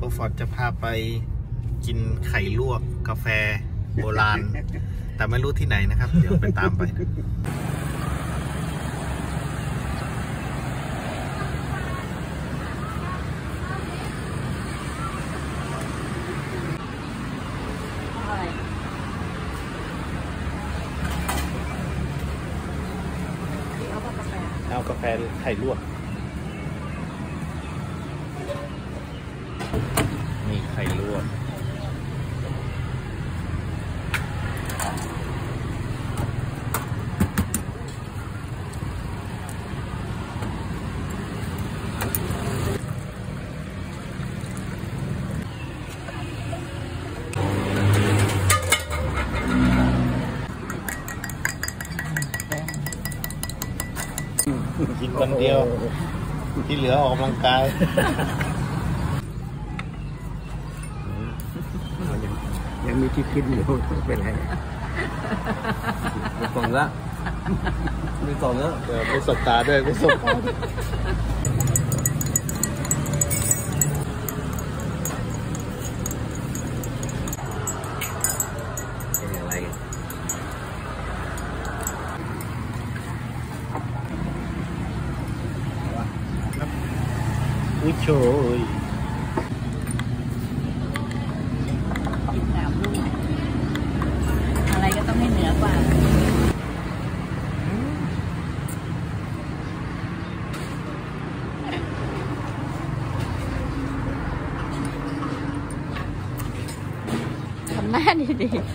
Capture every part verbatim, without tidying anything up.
โอฟอร์ดจะพาไปกินไข่ลวกกาแฟโบราณ แต่ไม่รู้ที่ไหนนะครับ เดี๋ยวไปตามไปเอากาแฟไข่ลวกนี่ไข่ลวกกินคนเดียวที่เหลือออกกำลังกายยังมีที่คิดอยู่เป็นไรมีกล่องละมีกล่องละเดี๋ยวไปสบตาด้วยไปสบตาเป็นอะไรอุ้ยโชยกินสามลูกอะไรก็ต้องให้เหนือกว่าทำหน้าดีๆ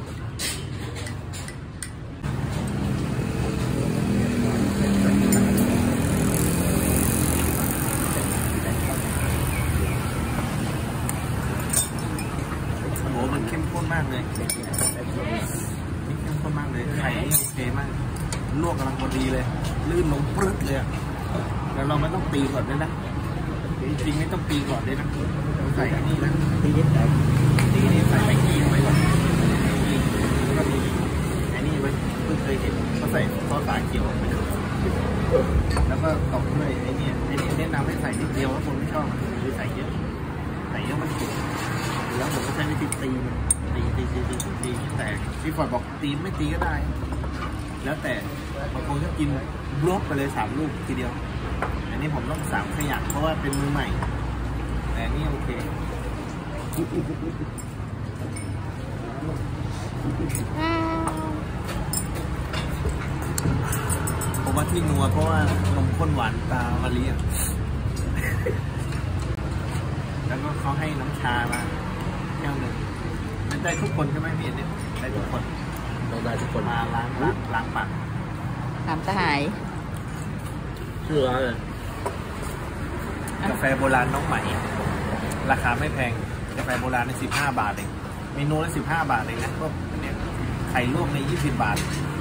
มันเข้มข้นมากเลยนี่เข้มข้นมากเลยไข่นี่โอเคมากลวกกำลังพอดีเลยลื่นลงปรึ๊ดเลยแล้วเราไม่ต้องตีก่อนด้วยนะจริงๆไม่ต้องตีก่อนด้วยนะใส่อันนี้นะตีนิดแต่ตีนี่ใส่ไข่กี้ไปก่อนแล้วก็มีอันนี้มันเพิ่งเคยเห็นเขาใส่ซอสฝาเขียวไปแล้วก็ตบด้วยไอ้นี่ไอ้นี่แนะนำให้ใส่นิดเดียวถ้าคนไม่ชอบหรือใส่เยอะใส่เยอะมันขุ่นแล้วผมก็ใช้วิธีตีมันตีตีตีตีตีให้แตกพี่ฟอร์ดบอกตีไม่ตีก็ได้แล้วแต่บางคนก็กินบล็อกไปเลยสามลูกทีเดียวอันนี้ผมต้องสามขยักเพราะว่าเป็นมือใหม่แต่นี่โอเคผมว่าที่นัวเพราะว่านมข้นหวานตามะลิแล้วก็เขาให้น้ำชามาแก้วหนึ่งมันได้ทุกคนใช่ไหมพี่เอ็นเนี่ยได้ทุกคนต้องได้ทุกคนมาล้างล้างล้างปากถามสหายชื่อร้านเลยกาแฟโบราณน้องใหม่ราคาไม่แพงกาแฟโบราณในสิบห้าบาทเองเมนูละสิบห้าบาทเองนะพวกเนี่ยไข่ลวกในยี่สิบบาท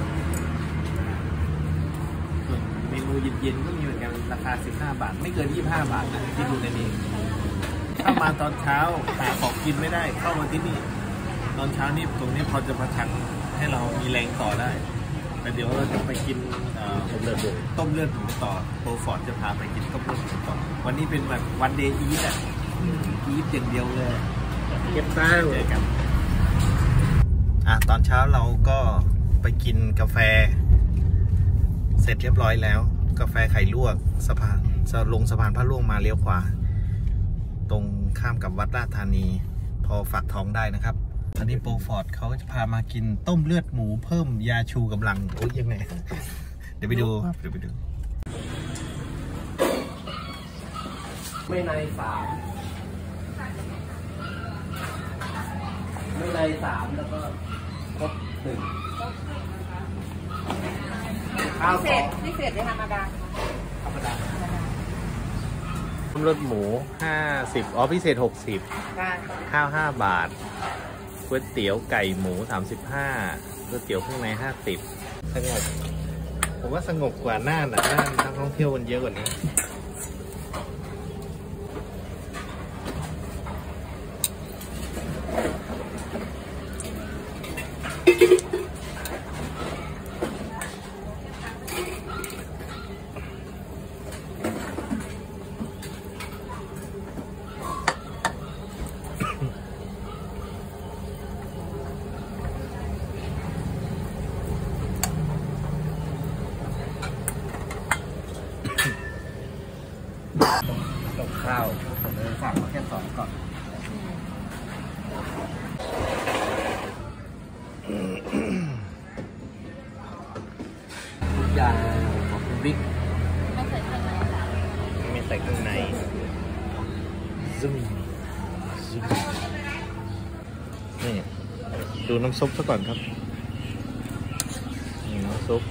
ส่วนเมนูเย็นๆก็มีเหมือนกันราคาสิบห้าบาทไม่เกินยี่สิบห้าบาทนะที่ดูในนี้ถ้ามาตอนเช้าหาของกินไม่ได้เข้ามาที่นี่ตอนเช้านี่ตรงนี้พอจะประทังให้เรามีแรงต่อได้แต่เดี๋ยวเราจะไปกินต้มเลือดหมูต้มเลือดหมูต่อโปรฟอร์ดจะพาไปกินต้มเลือดหมูต่อวันนี้เป็นแบบวันเดย์อีทอ่ะอีทอย่างเดียวเลยเก็บตังค์เจอกันอ่ะตอนเช้าเราก็ไปกินกาแฟเสร็จเรียบร้อยแล้วกาแฟไข่ลวกสะพานลงสะพานพระล่วงมาเลี้ยวขวาตรงข้ามกับวัดราชธานีพอฝากท้องได้นะครับอันนี้โปรฟอร์ดเขาจะพามากินต้มเลือดหมูเพิ่มยาชูกำลังโอ้ยยังไงเดี๋ยวไปดูเดี๋ยวไปดูไม่ในสามไม่ในสามแล้วก็ครบหนึ่งพิเศษพิเศษได้ธรรมดาธรรมดาต้มเลือดหมูห้าสิบอ๋อพิเศษหกสิบข้าวห้าบาทก๋วยเตี๋ยวไก่หมูสามสิบห้าก๋วยเตี๋ยวข้างในห้าสิบสงบผมว่าสงบกว่าน่านอ่ะน่านนักท่องเที่ยวมันเยอะกว่านี้อเลยสั่งมาแค่สองก่อนทุกอย่างของคุณบิ๊กไม่ใส่เครื่องในค่ะไม่ใส่เครื่องในซึมซึมนี่ดูน้ำซุปซะก่อนครับนี่น้ำซุป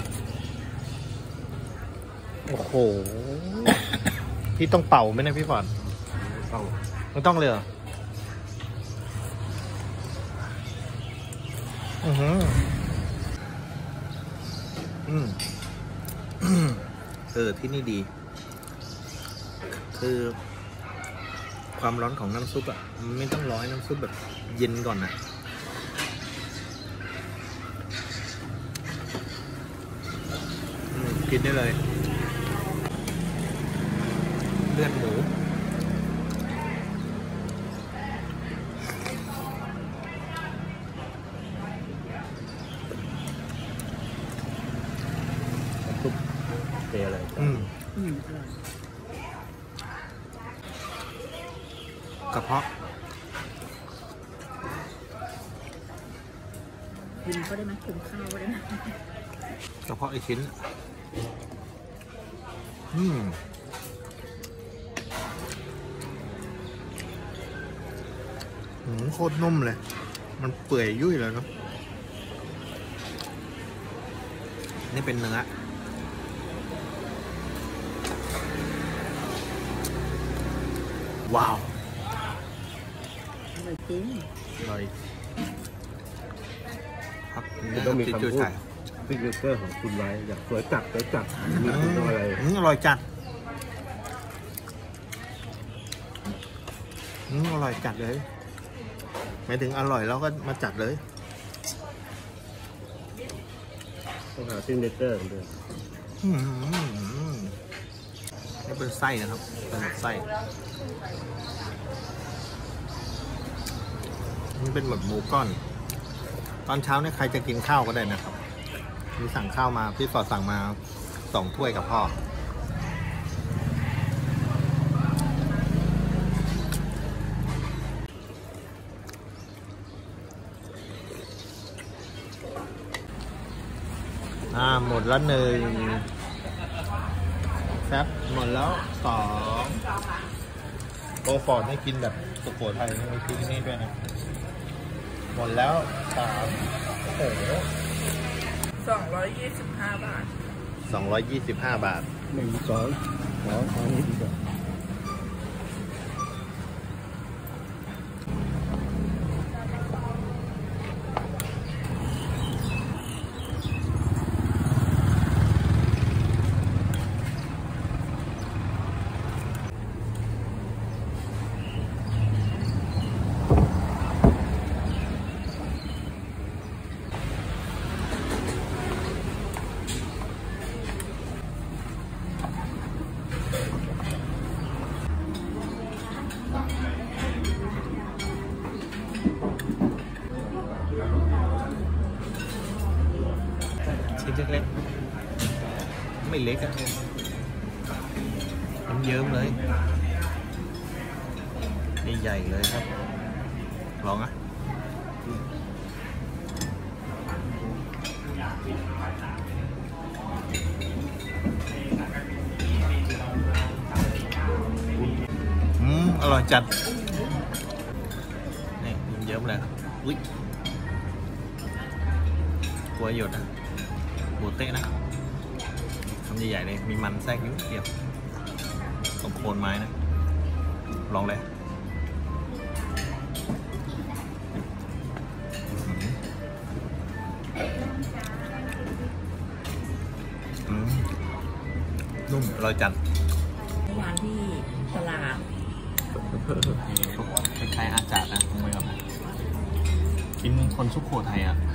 โอ้โห พี่ต้องเป่าไหมนะพี่ฟอร์ดต้องไม่ต้องเลยเหรออือหืออืมเออที่นี่ดี คือความร้อนของน้ำซุปอ่ะมันไม่ต้องรอให้น้ำซุปแบบเย็นก่อนนะอืมกินได้เลยเลือดหมูซุปเทอะไรอืมอืมอร่อยกระเพาะกินก็ได้ไหมกินข้าวก็ได้ไหมกระเพาะไอชิ้น อืมหืมโคตรนุ่มเลย มันเปื่อยยุ่ยเลยเนาะนี่เป็นเนื้อ ว้าวอร่อยจริงอร่อยครับจะต้องมีคำพูดใส่ซิกเนเจอร์ของคุณไว้อยากสวยจัดสวยจัดมีคุณต้องอะไรอืมอร่อยจัดอืมอร่อยจัดเลยหมายถึงอร่อยแล้วก็มาจัดเลยต้องหาซิกเนเจอร์ด้วยอืมนี่เป็นไส้นะครับเป็นไส้นี่เป็นแบบหมูก้อน ตอนเช้าเนี่ยใครจะกินข้าวก็ได้นะครับมีสั่งข้าวมาพี่ฟอร์ดสั่งมาสองถ้วยกับพ่ออ่าหมดแล้วหนึ่งแซ่บหมดแล้วสองโกฟอร์ดให้กินแบบสุโขทัยไม่กินนี่ด้วยนะหมดแล้วสามโอ้โหสองร้อยยี่สิบห้าบาทสองร้อยยี่สิบห้าบาทหนึ่งสองสองอันนี้ดีกว่าชิ้นเล็กๆไม่เล็กอะมันเยิ้มเลยนี่ใหญ่เลยครับลองอ่ะอืมอร่อยจัดนี่มันเยิ้มเลยครับอุ้ยกลัวหยดนะหมูเต๊ะนะทำใหญ่ๆเลยมีมันแทรกนิดเดียวตรงโคนไม้นะลองเลยอืมนุ่มอร่อยจัดร้านที่ตลาดคล้ายๆอาจารย์นะคุณผู้ชมกินคนสุโขทัยอ่ะ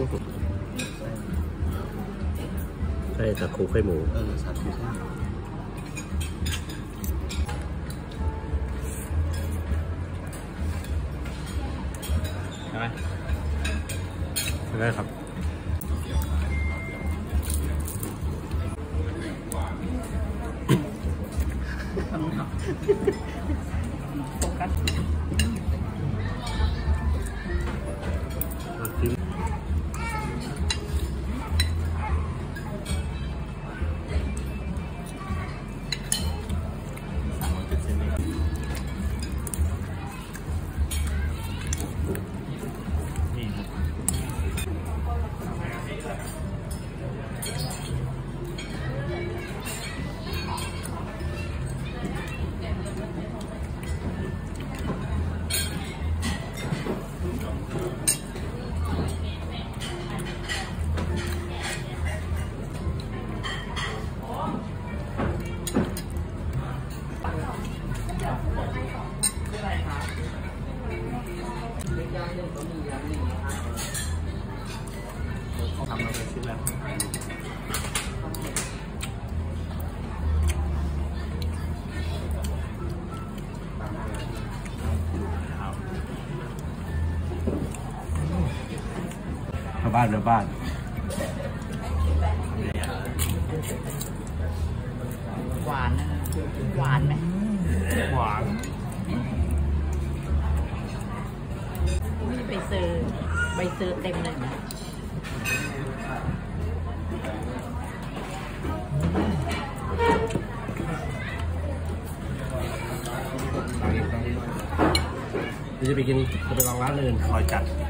ใช่สักคูไข่หมูเออสัตว์อยู่ข้างใช่ไหมได้ครับทำมาเป็นชิ้นแล้วชาวบ้านชาวบ้านหวานนะหวานไหมหวานนี่ใบเซอร์ใบเซอร์เต็มเลยนะจะไปกินจะไปลองร้านอื่นคอยจัด